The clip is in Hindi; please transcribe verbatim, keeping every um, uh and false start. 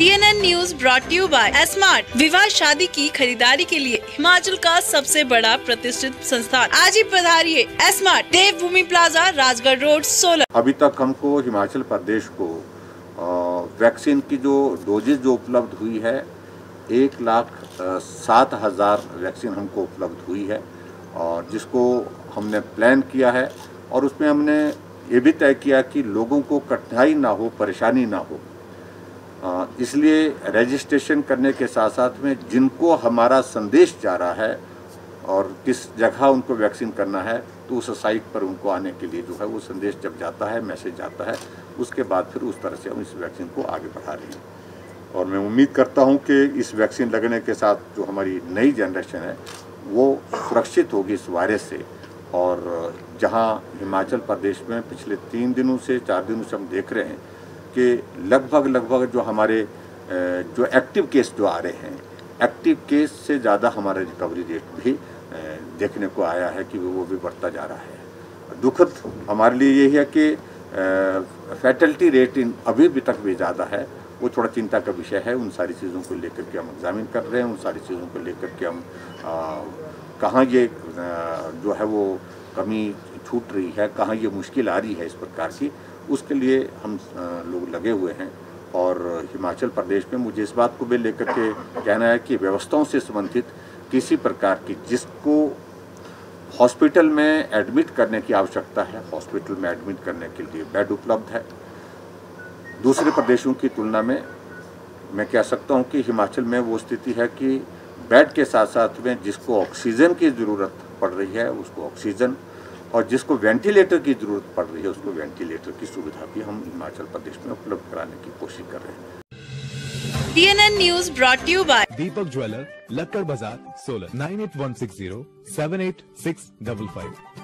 D N N news brought you by Smart. विवाह शादी की खरीदारी के लिए हिमाचल का सबसे बड़ा प्रतिष्ठित संस्थान। आज ही पधारिए Smart, Devbhoomi plaza, Rajgarh road, Solan. अभी तक हमको हिमाचल प्रदेश को वैक्सीन की जो डोजेज जो उपलब्ध हुई है, एक लाख सात हजार वैक्सीन हमको उपलब्ध हुई है, और जिसको हमने प्लान किया है और उसमें हमने ये भी तय किया कि लोगों को कठिनाई ना हो, परेशानी ना हो। इसलिए रजिस्ट्रेशन करने के साथ साथ में जिनको हमारा संदेश जा रहा है और किस जगह उनको वैक्सीन करना है, तो उस साइट पर उनको आने के लिए जो है वो संदेश जब जाता है, मैसेज जाता है, उसके बाद फिर उस तरह से हम इस वैक्सीन को आगे बढ़ा रहे हैं। और मैं उम्मीद करता हूं कि इस वैक्सीन लगने के साथ जो हमारी नई जनरेशन है वो सुरक्षित होगी इस वायरस से। और जहां हिमाचल प्रदेश में पिछले तीन दिनों से चार दिनों से हम देख रहे हैं कि लगभग लगभग जो हमारे जो एक्टिव केस जो आ रहे हैं, एक्टिव केस से ज़्यादा हमारा रिकवरी रेट भी देखने को आया है कि वो भी बढ़ता जा रहा है। दुखद हमारे लिए यही है कि फैटलिटी रेट इन अभी भी तक भी ज़्यादा है, वो थोड़ा चिंता का विषय है। उन सारी चीज़ों को लेकर के हम एग्जामिन कर रहे हैं, उन सारी चीज़ों को लेकर के हम कहाँ ये आ, जो है वो कमी छूट रही है, कहाँ ये मुश्किल आ रही है इस प्रकार की, उसके लिए हम आ, लोग लगे हुए हैं। और हिमाचल प्रदेश में मुझे इस बात को भी लेकर के कहना है कि व्यवस्थाओं से संबंधित किसी प्रकार की जिसको हॉस्पिटल में एडमिट करने की आवश्यकता है, हॉस्पिटल में एडमिट करने के लिए बेड उपलब्ध है। दूसरे प्रदेशों की तुलना में मैं कह सकता हूं कि हिमाचल में वो स्थिति है कि बेड के साथ साथ में जिसको ऑक्सीजन की ज़रूरत पड़ रही है उसको ऑक्सीजन, और जिसको वेंटिलेटर की ज़रूरत पड़ रही है उसको वेंटिलेटर की सुविधा भी हम हिमाचल प्रदेश में उपलब्ध कराने की कोशिश कर रहे हैं। D N N news brought you by Deepak jeweller, Lakkar Bazaar, Solan. Nine eight one six zero seven eight six double five.